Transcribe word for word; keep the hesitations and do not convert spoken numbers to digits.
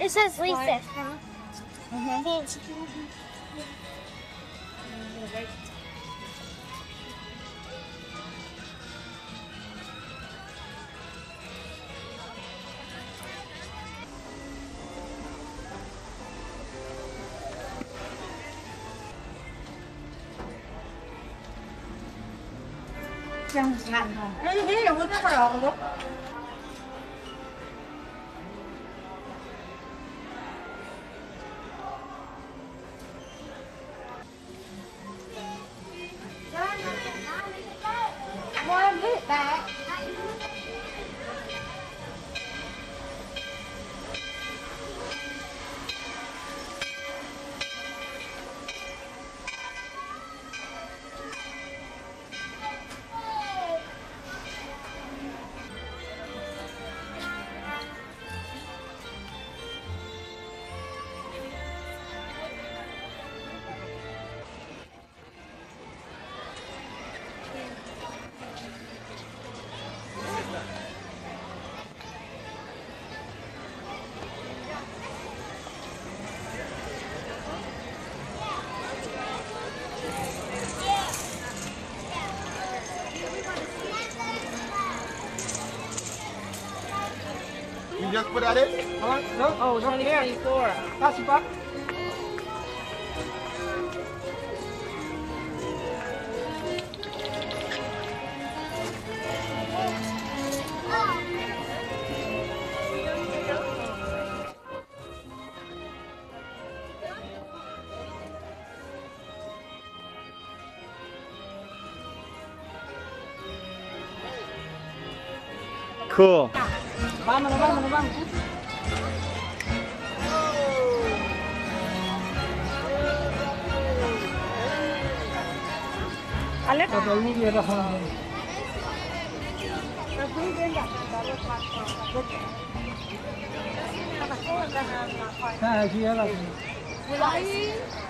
It says Lisa. Mm-hmm. Chẳng hạn đấy thế là rất là đúng. Ngoan đi bà. You just put that in? Huh? No? Oh, twenty twenty-four. That's the back. Cool. Vamos, vamos, vamos. Alex. Cái này gì đó không? Cái này gì đó?